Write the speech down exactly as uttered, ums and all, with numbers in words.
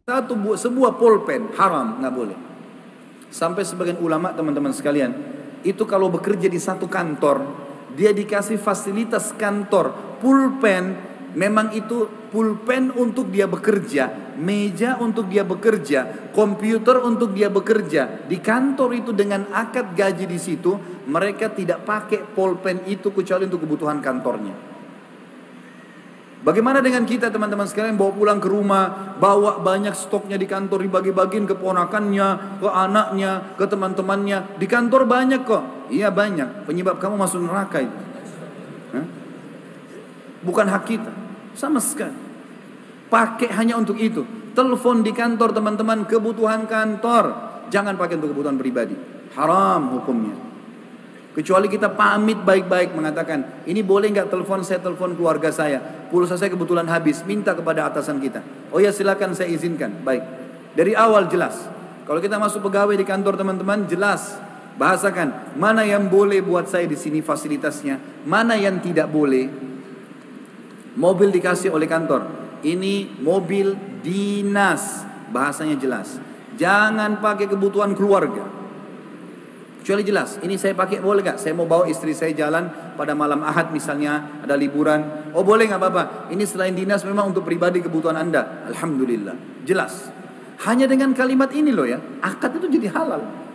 Satu bu- sebuah pulpen haram, nggak boleh. Sampai sebagian ulama teman-teman sekalian, itu kalau bekerja di satu kantor, dia dikasih fasilitas kantor, pulpen, memang itu pulpen untuk dia bekerja, meja untuk dia bekerja, komputer untuk dia bekerja. Di kantor itu dengan akad gaji di situ, mereka tidak pakai pulpen itu kecuali untuk kebutuhan kantornya. Bagaimana dengan kita teman-teman sekalian, bawa pulang ke rumah, bawa banyak stoknya di kantor, dibagi-bagiin ke ponakannya, ke anaknya, ke teman-temannya. Di kantor banyak kok. Iya banyak, penyebab kamu masuk neraka itu. Hah? Bukan hak kita, sama sekali. Pakai hanya untuk itu. Telepon di kantor teman-teman, kebutuhan kantor. Jangan pakai untuk kebutuhan pribadi. Haram hukumnya. Kecuali kita pamit baik-baik mengatakan, ini boleh nggak telepon, saya telepon keluarga saya, pulsa saya kebetulan habis, minta kepada atasan kita. Oh ya silakan, saya izinkan. Baik. Dari awal jelas. Kalau kita masuk pegawai di kantor teman-teman, jelas bahasakan mana yang boleh buat saya di sini fasilitasnya, mana yang tidak boleh. Mobil dikasih oleh kantor, ini mobil dinas, bahasanya jelas. Jangan pakai kebutuhan keluarga. Kecuali jelas, ini saya pakai boleh gak? Saya mau bawa istri saya jalan pada malam Ahad misalnya, ada liburan. Oh boleh gak Bapak? Ini selain dinas memang untuk pribadi kebutuhan Anda. Alhamdulillah, jelas. Hanya dengan kalimat ini loh ya, akad itu jadi halal.